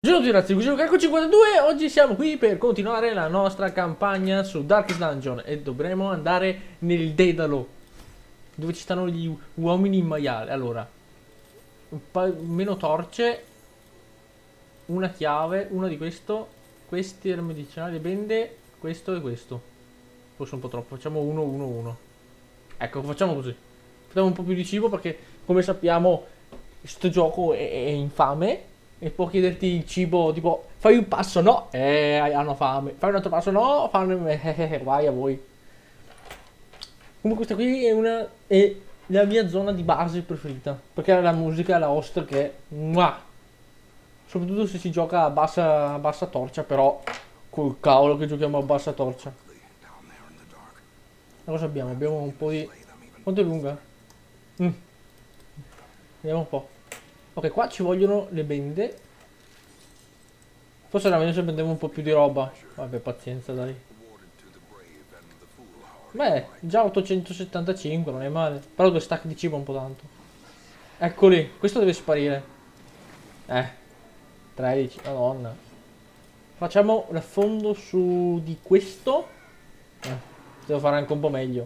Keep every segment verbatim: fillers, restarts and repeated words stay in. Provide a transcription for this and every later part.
Ciao a tutti ragazzi, qui sono Cacco cinquantadue. Oggi siamo qui per continuare la nostra campagna su Darkest Dungeon e dovremo andare nel Dedalo, dove ci stanno gli uomini in maiale. Allora, un po' meno torce, una chiave, una di questo, questi erano medicinali, bende, questo e questo. Forse un po' troppo, facciamo uno, uno, uno. Ecco, facciamo così. Facciamo un po' più di cibo perché, come sappiamo, questo gioco è, è infame. E può chiederti il cibo, tipo, fai un passo, no? Eh, hanno fame. Fai un altro passo, no? Fanno... Eh, eh, vai a voi. Comunque questa qui è una... è la mia zona di base preferita. Perché la musica, la host che è... Mua! Soprattutto se si gioca a bassa, a bassa torcia, però... Col cavolo che giochiamo a bassa torcia. Cosa abbiamo? Abbiamo un po' di... Quanto è lunga? Mm. Vediamo un po'. Ok, qua ci vogliono le bende. Forse era meglio se prendevo un po' più di roba. Vabbè, pazienza, dai. Beh, già ottocentosettantacinque, non è male. Però due stack di cibo è un po' tanto. Eccoli, questo deve sparire. Eh, tredici, madonna. Facciamo l'affondo su di questo. Eh, devo fare anche un po' meglio.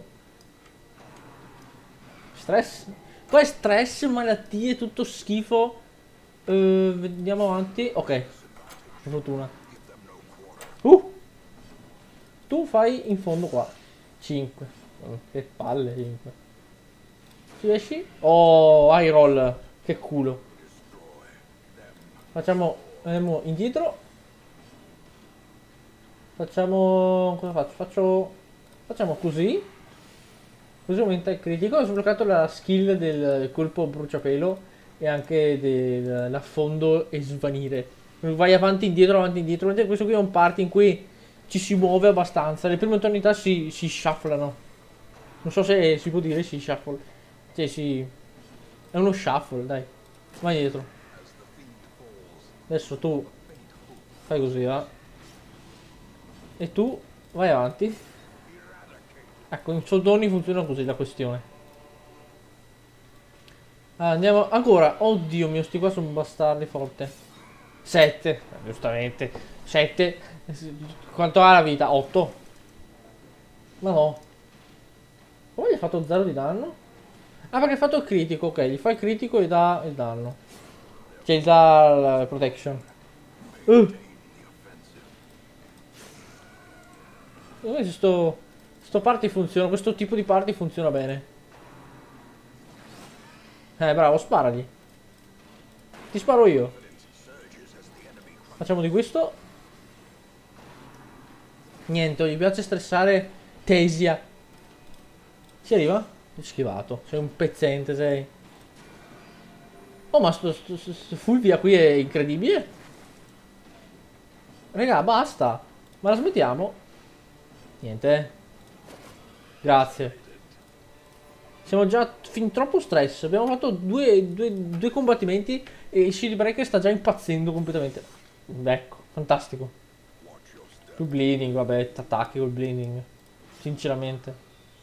Stress. Poi stress, malattie, tutto schifo. Uh, vediamo avanti. Ok. Per fortuna. Uh! Tu fai in fondo qua. cinque. Oh, che palle, cinque. Ci esci? Oh, high roll. Che culo. Facciamo. Andiamo indietro. Facciamo. Cosa faccio? Faccio. Facciamo così. Così aumenta il critico. Ho sbloccato la skill del colpo bruciapelo e anche dell'affondo e svanire. Vai avanti indietro, avanti indietro. Mentre questo qui è un part in cui ci si muove abbastanza. Le prime tonalità si, si shufflano. Non so se si può dire si shuffle. Cioè si... È uno shuffle, dai. Vai dietro. Adesso tu fai così, va. E tu vai avanti. Ecco, in soldoni funziona così la questione. Ah, andiamo ancora. Oddio mio, sti qua sono bastardi forte. sette, giustamente. sette. Quanto ha la vita? otto. Ma no. Come gli hai fatto zero di danno? Ah, perché hai fatto il critico, ok. Gli fai il critico e dà il danno. Cioè gli dà la protection. Uh. Questo, questo party funziona, questo tipo di party funziona bene. Eh, bravo, sparagli. Ti sparo io. Facciamo di questo. Niente, gli piace stressare Tesia. Si arriva? Schivato. Sei un pezzente, sei. Oh, ma sto, sto, sto, sto Fulvia qui è incredibile. Raga, basta. Ma la smettiamo? Niente. Grazie. Siamo già fin troppo stress. Abbiamo fatto due, due, due combattimenti e il Shield Breaker sta già impazzendo completamente. Ecco, fantastico. Più bleeding, vabbè, attacchi col bleeding. Sinceramente.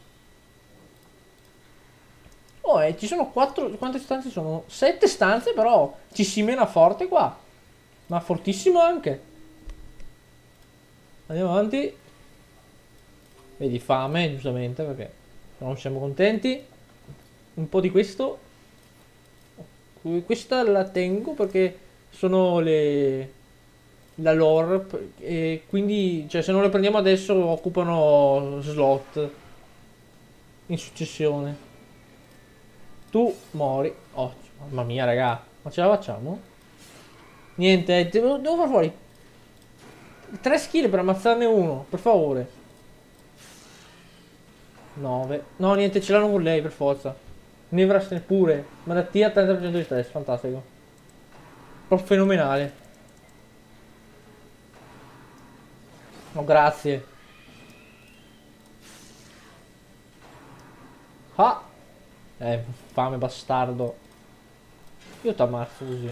Oh, e ci sono quattro. Quante stanze sono? Sette stanze, però ci si mena forte qua. Ma fortissimo anche. Andiamo avanti. Vedi, fame, giustamente, perché non siamo contenti. Un po' di questo. Questa la tengo perché sono le... la lore. E quindi, cioè, se non le prendiamo adesso occupano slot in successione. Tu mori. Oh, mamma mia, raga. Ma ce la facciamo? Niente, devo, devo far fuori tre skill per ammazzarne uno, per favore. nove. No, niente, ce l'hanno con lei, per forza. Nevrast pure. Malattia, trenta per cento di stress, fantastico. Proprio fenomenale. No, grazie. Ah! Eh, fame bastardo. Io ti ammazzo così.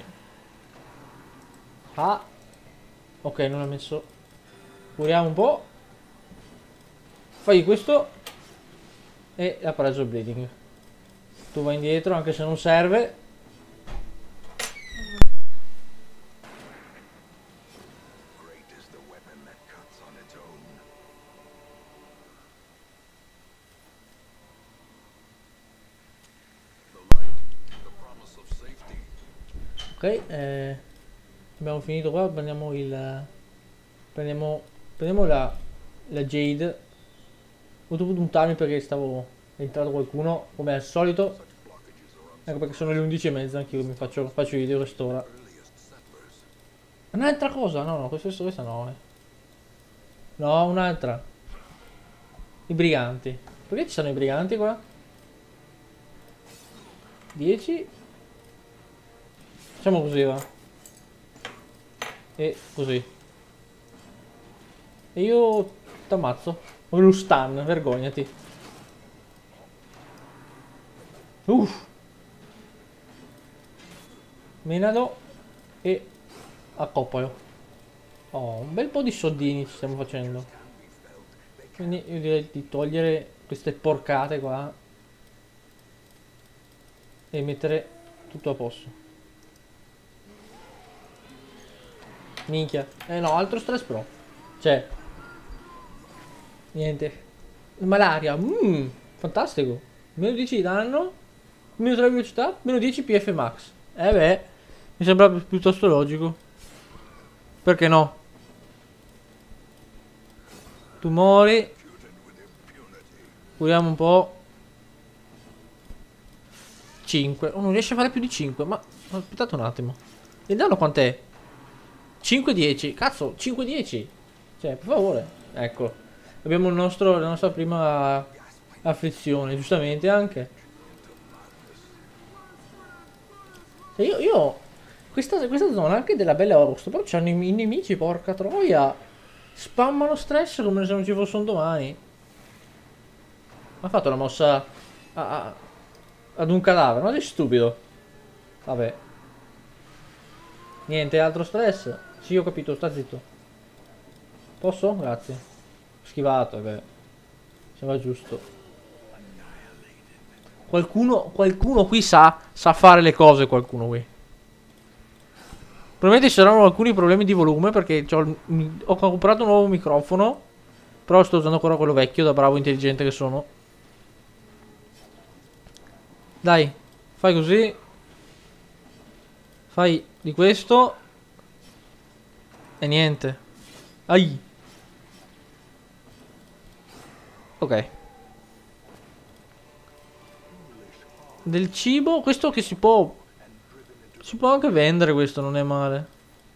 Ah! Ok, non ha messo. Curiamo un po'. Fai questo. E ha preso il bleeding. Tu vai indietro anche se non serve. Ok, eh, abbiamo finito qua, prendiamo il... Prendiamo, prendiamo la, la Jade. Ho dovuto puntarmi perché stavo... È entrato qualcuno, come al solito. Ecco perché sono le undici e mezza, anch'io mi faccio, faccio video a quest'ora. Un'altra cosa? No, no, questa, questa no. Eh. No, un'altra. I briganti. Perché ci sono i briganti qua? dieci. Facciamo così, va. E così. E io t'ammazzo. Ho lo stun, vergognati. Uff. Menalo. E accoppalo. Oh, un bel po' di soldini ci stiamo facendo. Quindi io direi di togliere queste porcate qua. E mettere tutto a posto. Minchia. Eh no, altro stress pro. Cioè. Niente. Malaria. Mmm. Fantastico. Meno dieci di danno. Meno tre di velocità. Meno dieci P F max. Eh beh. Mi sembra pi- piuttosto logico. Perché no? Tu muori. Curiamo un po'. cinque. Oh, non riesce a fare più di cinque. Ma aspettate un attimo. Il danno quant'è? cinque dieci. Cazzo, cinque dieci. Cioè, per favore. Ecco. Abbiamo il nostro, la nostra prima afflizione, giustamente anche. Cioè, io, io questa, questa zona anche della Bella Agosto, però c'hanno i, i nemici, porca troia. Spammano stress come se non ci fosse un domani. Ha fatto una mossa a, a, ad un cadavere, ma sei stupido. Vabbè. Niente altro stress. Sì, ho capito, sta zitto. Posso? Grazie. Schivato, beh. Sembra giusto. Qualcuno, qualcuno qui sa, sa fare le cose, qualcuno qui. Probabilmente ci saranno alcuni problemi di volume perché c'ho il- ho comprato un nuovo microfono. Però sto usando ancora quello vecchio, da bravo intelligente che sono. Dai, fai così. Fai di questo. E niente. Ai. Ok. Del cibo, questo che si può... Si può anche vendere, questo non è male.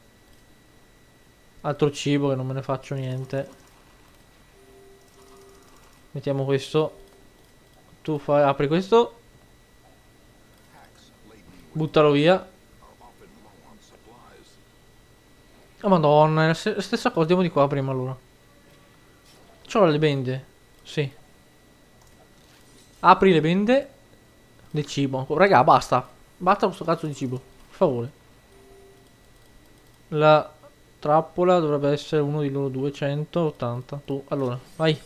Altro cibo che non me ne faccio niente. Mettiamo questo. Tu fai, apri questo. Buttalo via. Oh madonna, è la se- stessa cosa, andiamo di qua prima allora. C'ho le bende. Sì. Apri le bende. Del cibo. Raga, basta. Basta questo cazzo di cibo. Per favore. La trappola dovrebbe essere uno di loro duecentottanta. Tu, allora, vai.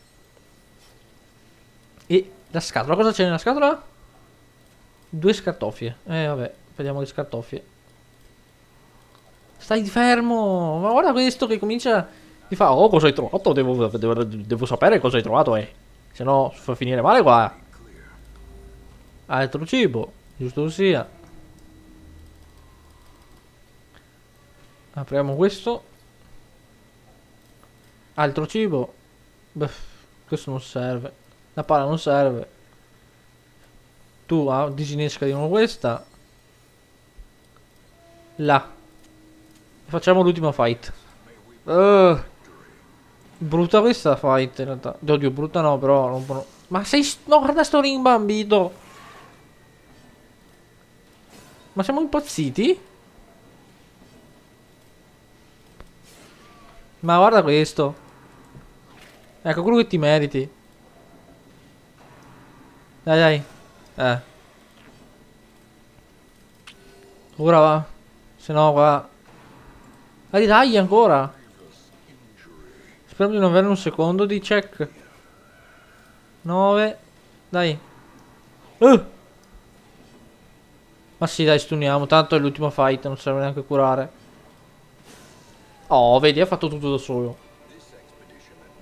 E la scatola, cosa c'è nella scatola? Due scartoffie. Eh vabbè, vediamo le scartoffie. Stai fermo. Ma guarda questo che comincia. Ti fa, oh cosa hai trovato? Devo, devo, devo sapere cosa hai trovato, eh. Se no fa finire male qua. Altro cibo, giusto sia. Apriamo questo. Altro cibo. Beh, questo non serve. La pala non serve. Tu ah, disinnesca di nuovo questa. Là. Facciamo l'ultima fight. Uh, brutta questa fight in realtà. Oddio, brutta no, però non può... Ma sei... No, guarda sto rimbambito. Ma siamo impazziti? Ma guarda questo. Ecco quello che ti meriti. Dai dai. Eh. Ora va. Se no qua. Dai dai ancora. Spero di non avere un secondo di check. nove. Dai. Uh. Ma sì dai, stuniamo. Tanto è l'ultima fight, non serve neanche curare. Oh, vedi, ha fatto tutto da solo.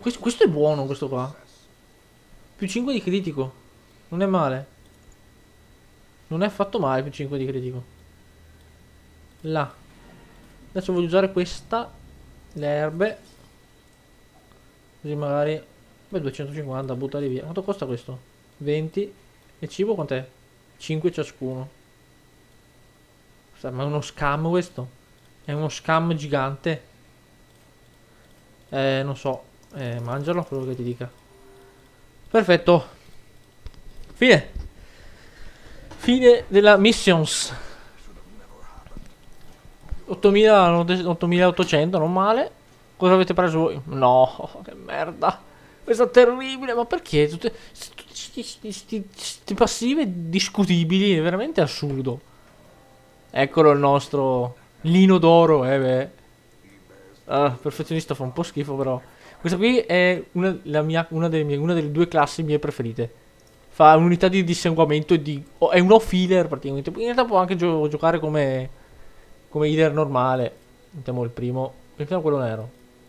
Questo, questo è buono, questo qua. Più cinque di critico. Non è male. Non è affatto male più cinque di critico. Là. Adesso voglio usare questa. Le erbe. Così magari. Beh, duecentocinquanta, buttali via. Quanto costa questo? venti. E cibo quant'è? cinque ciascuno. Ma è uno scam questo? È uno scam gigante. Eh, non so. Eh, mangialo, quello che ti dica. Perfetto. Fine. Fine della missions. ottomilaottocento, non male. Cosa avete preso voi? No, che merda. Questo è terribile, ma perché? Tutte queste passive discutibili, è veramente assurdo. Eccolo il nostro Lino d'oro, eh beh. Ah, perfezionista fa un po' schifo però. Questa qui è una, la mia, una, delle mie, una delle due classi mie preferite. Fa un'unità di dissanguamento e di... Oh, è un off-healer praticamente. In realtà può anche gio giocare come... Come healer normale. Mettiamo il primo. Mettiamo quello nero.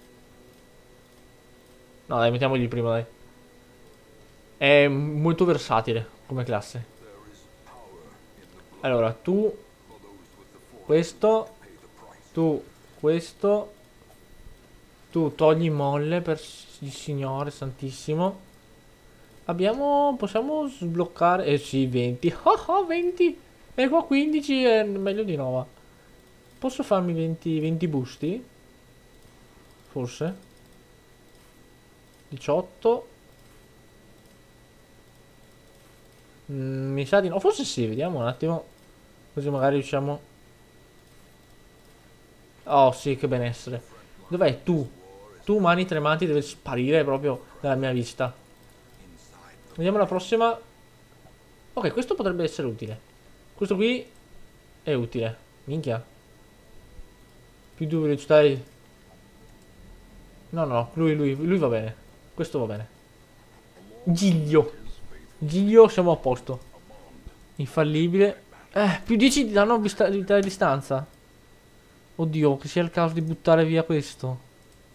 No dai, mettiamogli il primo dai. È molto versatile come classe. Allora, tu... Questo... Tu... Questo... Tu togli molle per il Signore Santissimo. Abbiamo... Possiamo sbloccare... Eh sì, venti. Oh, oh, venti. E qua quindici è meglio di no, va. Posso farmi venti, venti busti? Forse. diciotto. Mm, mi sa di no. Forse sì, vediamo un attimo. Così magari riusciamo... Oh sì, che benessere. Dov'è tu? Tu, mani tremanti, deve sparire proprio dalla mia vista. Vediamo la prossima. Ok, questo potrebbe essere utile. Questo qui è utile. Minchia. Più due velocità di... No, no, lui, lui, lui va bene. Questo va bene. Giglio. Giglio, siamo a posto. Infallibile. Eh, più dieci di danno a distanza. Oddio, che sia il caso di buttare via questo.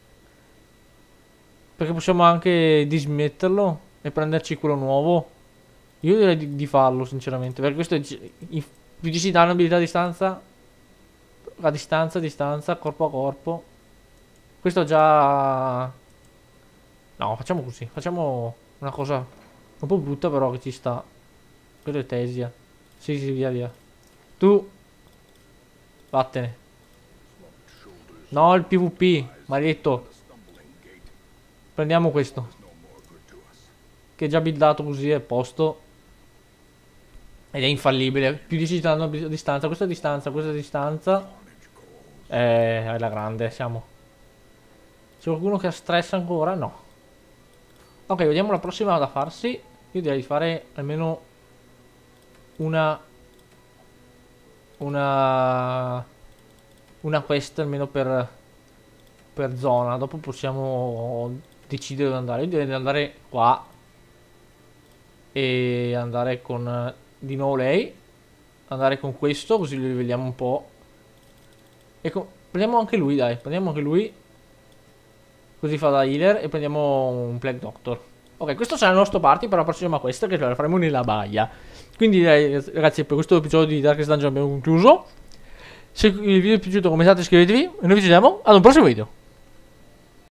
Perché possiamo anche dismetterlo e prenderci quello nuovo. Io direi di, di farlo, sinceramente. Perché questo è più dieci danno abilità a distanza. A distanza, a distanza, corpo a corpo. Questo già... No, facciamo così. Facciamo una cosa un po' brutta però che ci sta. Quello è Tesia. Sì, sì, via, via. Tu. Vattene. No, il PvP. Maledetto. Prendiamo questo. Che è già buildato così, è a posto. Ed è infallibile. Più dieci danno a distanza. Questa è distanza, questa è distanza. Eh, è la grande, siamo. C'è qualcuno che ha stress ancora? No. Ok, vediamo la prossima da farsi. Io direi di fare almeno una Una Una quest almeno per Per zona. Dopo possiamo decidere dove andare. Io direi di andare qua e andare con di nuovo lei. Andare con questo, così lo riveliamo un po'. E prendiamo anche lui, dai. Prendiamo anche lui. Così fa da healer. E prendiamo un Plague Doctor. Ok, questo sarà il nostro party per la prossima quest, che la faremo nella baia. Quindi ragazzi, per questo episodio di Darkest Dungeon abbiamo concluso. Se il video vi è piaciuto, commentate e iscrivetevi. E noi ci vediamo ad un prossimo video.